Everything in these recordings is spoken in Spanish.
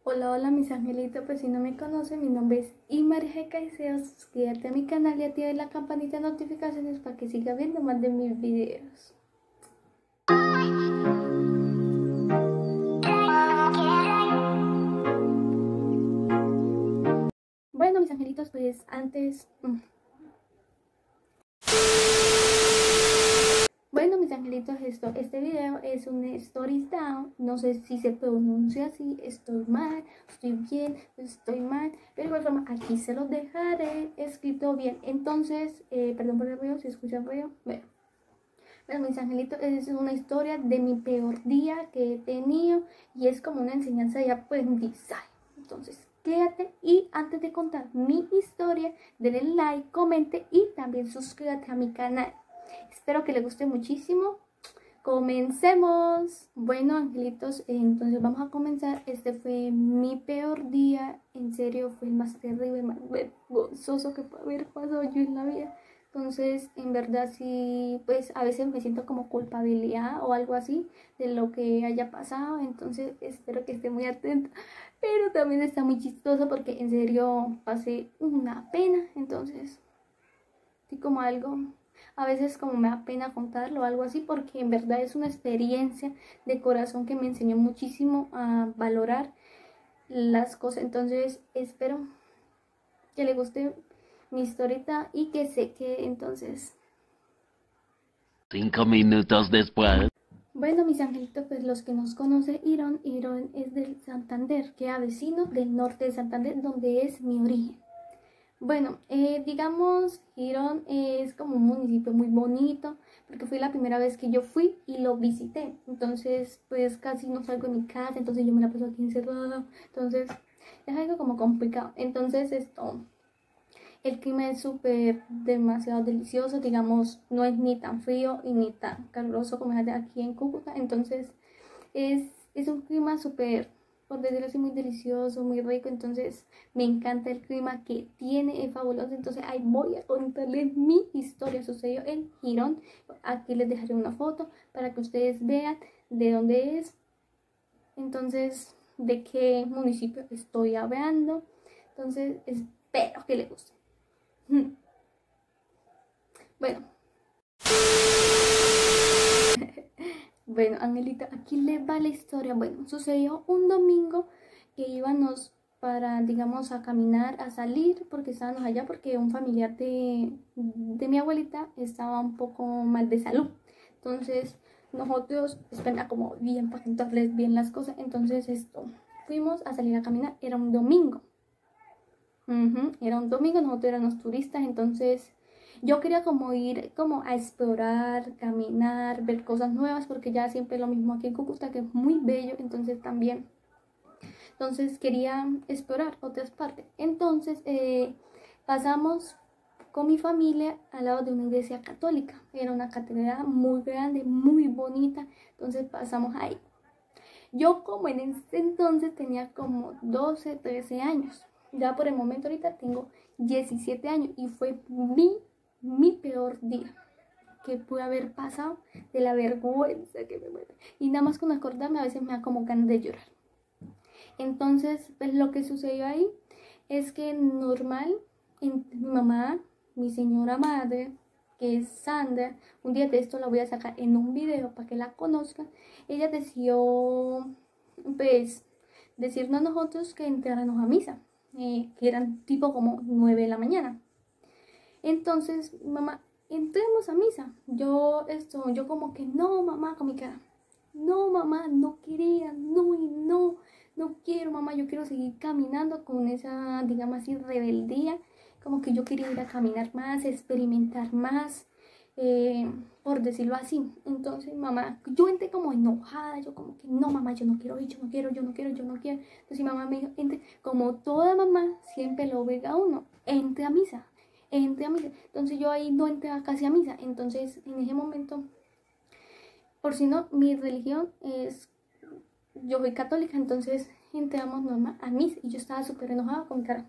Hola, hola mis angelitos, pues si no me conocen, mi nombre es Imaria Caicedo. Suscríbete a mi canal y activa la campanita de notificaciones para que siga viendo más de mis videos. Bueno, mis angelitos, pues antes... Bueno, mis angelitos, este video es un stories down. No sé si se pronuncia así, estoy mal, estoy bien, estoy mal. Pero igual forma, aquí se los dejaré escrito bien. Entonces, perdón por el ruido, si escuchan ruido. Bueno, mis angelitos, es una historia de mi peor día que he tenido. Y es como una enseñanza de aprendizaje. Entonces, quédate y antes de contar mi historia, denle like, comente y también suscríbete a mi canal. Espero que les guste muchísimo. Comencemos. Bueno, angelitos, entonces vamos a comenzar. Este fue mi peor día. En serio, fue el más terrible, más vergonzoso que puede haber pasado yo en la vida. Entonces, en verdad sí, pues a veces me siento como culpabilidad o algo así de lo que haya pasado. Entonces, espero que esté muy atenta. Pero también está muy chistoso porque en serio pasé una pena. Entonces, sí, como algo... A veces como me da pena contarlo o algo así porque en verdad es una experiencia de corazón que me enseñó muchísimo a valorar las cosas. Entonces espero que le guste mi historieta y que se quede entonces. 5 minutos después. Bueno, mis angelitos, pues los que nos conocen, Irón es del Santander, queda vecino del norte de Santander, donde es mi origen. Bueno, digamos, Girón es como un municipio muy bonito, porque fue la primera vez que yo fui y lo visité. Entonces, pues casi no salgo de mi casa, entonces yo me la paso aquí encerrada. Entonces, es algo como complicado. Entonces, el clima es súper demasiado delicioso, digamos, no es ni tan frío y ni tan caluroso como es aquí en Cúcuta. Entonces, es un clima súper, por decirlo así, muy delicioso, muy rico. Entonces me encanta el clima que tiene, es fabuloso. Entonces ahí voy a contarles mi historia. Sucedió en Girón. Aquí les dejaré una foto para que ustedes vean de dónde es. Entonces, de qué municipio estoy hablando. Entonces espero que les guste. Bueno. Bueno, Angelita, aquí le va la historia. Bueno, sucedió un domingo que íbamos para, digamos, a caminar, a salir, porque estábamos allá, porque un familiar de mi abuelita estaba un poco mal de salud. Entonces, nosotros, espera, como bien, para contarles bien las cosas. Entonces, fuimos a salir a caminar, era un domingo. Era un domingo, nosotros éramos turistas, entonces yo quería como ir como a explorar, caminar, ver cosas nuevas, porque ya siempre es lo mismo aquí en Cúcuta, que es muy bello. Entonces también, entonces quería explorar otras partes. Entonces pasamos con mi familia al lado de una iglesia católica. Era una catedral muy grande, muy bonita. Entonces pasamos ahí. Yo como en ese entonces tenía como 12, 13 años. Ya por el momento ahorita tengo 17 años y fue mi peor día que pude haber pasado, de la vergüenza que me mueve. Y nada más con acordarme a veces me da como ganas de llorar. Entonces, pues lo que sucedió ahí es que normal, mi mamá, mi señora madre, que es Sandra, un día de esto la voy a sacar en un video para que la conozcan. Ella decidió, pues, decirnos a nosotros que entráramos a misa, que eran tipo como 9 de la mañana. Entonces, mamá, entremos a misa. Yo como que no, mamá, con mi cara. No, mamá, no quería, no y no, no quiero, mamá, yo quiero seguir caminando con esa, digamos así, rebeldía. Como que yo quería ir a caminar más, experimentar más, por decirlo así. Entonces, mamá, yo entré como enojada, yo como que no, mamá, yo no quiero ir, yo no quiero, yo no quiero, yo no quiero. Entonces, mamá me dijo, entre, como toda mamá siempre lo obliga a uno, entre a misa. Entré a misa. Entonces yo ahí no entré casi a misa. Entonces en ese momento, por si no, mi religión es, yo soy católica, entonces entramos normal a misa y yo estaba súper enojada con mi cara.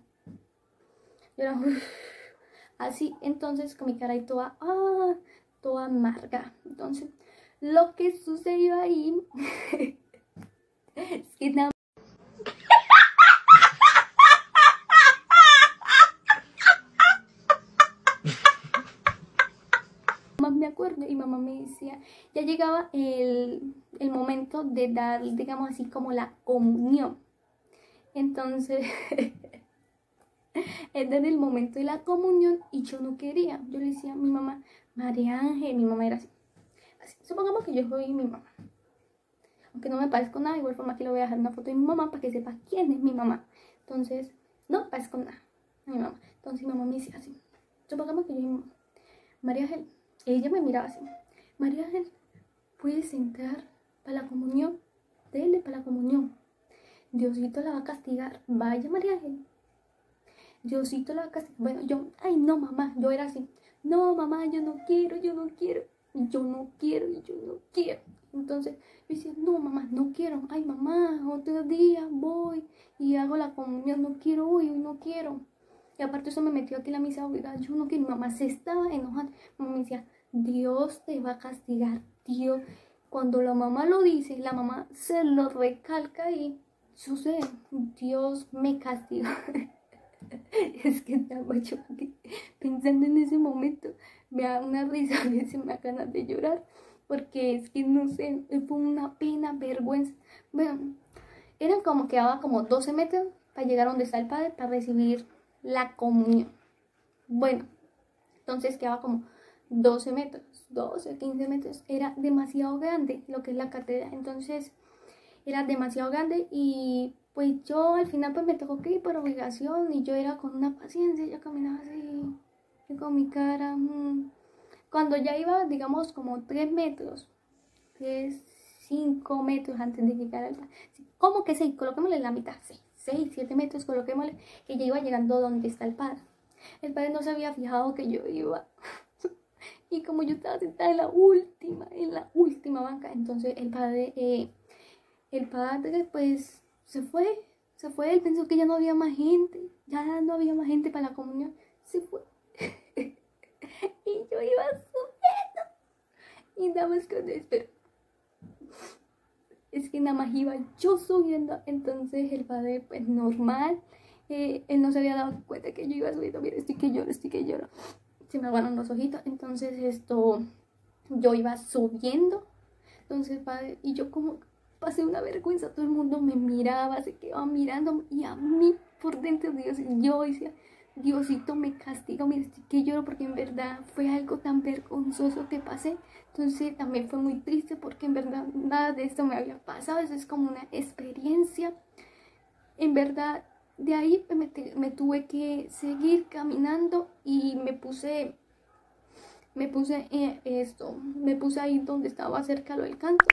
Yo era así, entonces con mi cara ahí toda amarga. Entonces lo que sucedió ahí es que nada. ya llegaba el momento de dar, digamos así, como la comunión. Entonces, era el momento de la comunión y yo no quería. Yo le decía a mi mamá, María Ángel, mi mamá era así. Supongamos que yo soy mi mamá. Aunque no me parezco nada, de igual forma que le voy a dejar una foto de mi mamá para que sepa quién es mi mamá. Entonces, no parezco nada a mi mamá. Entonces mi mamá me decía así. Supongamos que yo y mi mamá, María Ángel, ella me miraba así. María Ángel, ¿puedes entrar para la comunión? Dele para la comunión. Diosito la va a castigar. Vaya, María Ángel. Diosito la va a castigar. Bueno, yo, ay no mamá, yo era así. No mamá, yo no quiero, yo no quiero. Y yo no quiero, y yo no quiero. Entonces yo decía, no mamá, no quiero. Ay mamá, otro día voy y hago la comunión. No quiero hoy no quiero. Y aparte eso me metió aquí en la misa, oiga, yo no quiero. Mi mamá se estaba enojando. Mi mamá me decía, Dios te va a castigar, Dios. Cuando la mamá lo dice, la mamá se lo recalca y sucede, Dios me castigó. Es que estaba yo aquí pensando en ese momento, me da una risa, a veces me da ganas de llorar, porque es que no sé, fue una pena, vergüenza. Bueno, eran como, quedaba como 12 metros para llegar a donde está el padre para recibir la comunión. Bueno, entonces quedaba como 12 metros, 12, 15 metros, era demasiado grande lo que es la catedral, entonces era demasiado grande y pues yo al final pues me tocó que ir por obligación y yo era con una paciencia, yo caminaba así, yo con mi cara, cuando ya iba digamos como 3 metros, 3, 5 metros antes de llegar al, ¿cómo que 6? Coloquémosle la mitad, 6, 7 metros, coloquémosle que ya iba llegando donde está el padre. El padre no se había fijado que yo iba. Y como yo estaba sentada en la última banca, entonces el padre pues se fue, él pensó que ya no había más gente, para la comunión, se fue. Y yo iba subiendo, y nada más cuando espero, es que nada más iba yo subiendo, entonces el padre pues normal, él no se había dado cuenta que yo iba subiendo, mira, estoy que lloro, se me aguaron los ojitos, entonces yo iba subiendo, entonces padre, y yo como pasé una vergüenza, todo el mundo me miraba, se quedaba mirando, y a mí por dentro Dios, yo decía, Diosito me castiga, mira, estoy que lloro porque en verdad fue algo tan vergonzoso que pasé, entonces también fue muy triste porque en verdad nada de esto me había pasado, eso es como una experiencia, en verdad. De ahí me tuve que seguir caminando y me puse ahí donde estaba cerca lo del canto.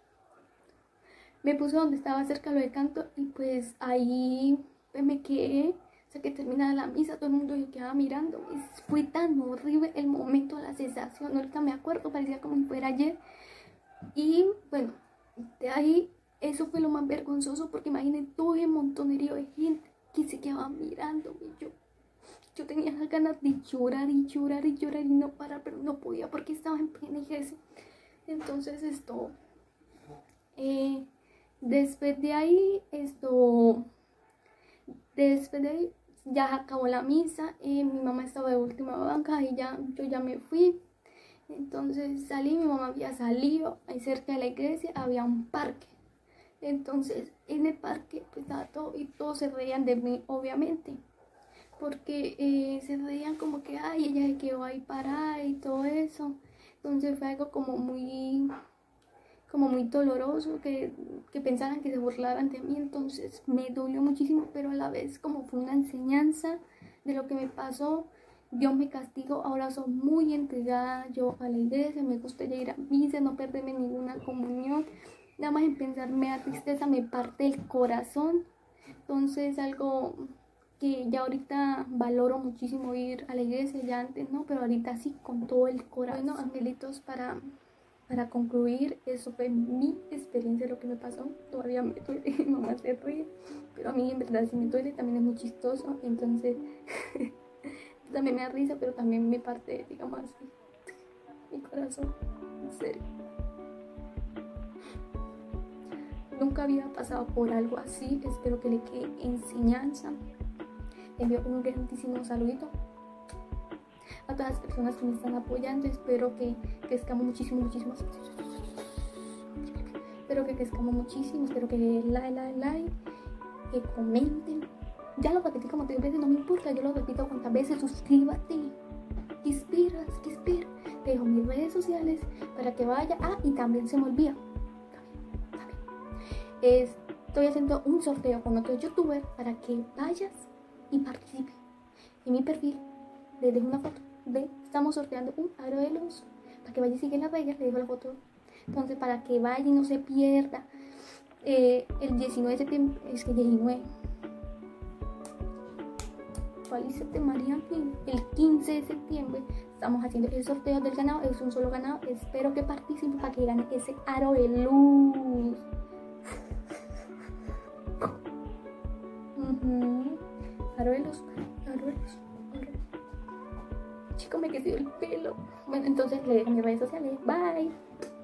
Y pues ahí pues me quedé, o sea que terminaba la misa, todo el mundo se quedaba mirando. Y fue tan horrible el momento, la sensación, ahorita me acuerdo, parecía como si fuera ayer. Y bueno, de ahí eso fue lo más vergonzoso porque imagínense todo el montonerío de gente que se quedaba mirando y yo tenía las ganas de llorar y no parar, pero no podía porque estaba en plena iglesia. Entonces después de ahí ya acabó la misa, mi mamá estaba de última banca y yo ya me fui. Entonces salí, mi mamá había salido, ahí cerca de la iglesia había un parque. Entonces en el parque pues estaba todo y todos se reían de mí, obviamente, porque se reían como que, ay, ella se quedó ahí parada y todo eso. Entonces fue algo como muy doloroso que pensaran que se burlaran de mí. Entonces me dolió muchísimo, pero a la vez como fue una enseñanza de lo que me pasó. Dios me castigó, ahora soy muy entregada yo a la iglesia, me gusta ya ir a misa, no perderme ninguna comunión. Nada más en pensar me da tristeza, me parte el corazón. Entonces algo que ya ahorita valoro muchísimo ir a la iglesia, ya antes no, pero ahorita sí, con todo el corazón. Bueno, angelitos, para concluir, eso fue mi experiencia, lo que me pasó. Todavía me duele, mi mamá se ríe, pero a mí en verdad sí me duele, también es muy chistoso, entonces también me da risa, pero también me parte, digamos así, mi corazón, en serio. Nunca había pasado por algo así, espero que le quede enseñanza. Le envío un grandísimo saludito a todas las personas que me están apoyando. Espero que crezcamos muchísimo. Espero que crezcamos muchísimo. Espero que like, que comenten. Ya lo repetí como 3 veces, no me importa, yo lo repito cuantas veces. Suscríbete. ¿Qué esperas? Te dejo mis redes sociales para que vaya. Y también se me olvida. Estoy haciendo un sorteo con otro youtuber para que vayas y participes. En mi perfil les dejo una foto estamos sorteando un aro de luz para que vaya y siga las reglas. Le dejo la foto. Entonces, para que vaya y no se pierda, el 19 de septiembre, es que 19, actualízate María, el 15 de septiembre estamos haciendo el sorteo del ganado. Es un solo ganado. Espero que participen para que gane ese aro de luz. Aro de luz. Chico, me quedó el pelo. Bueno, entonces le dejo mis redes sociales. Bye.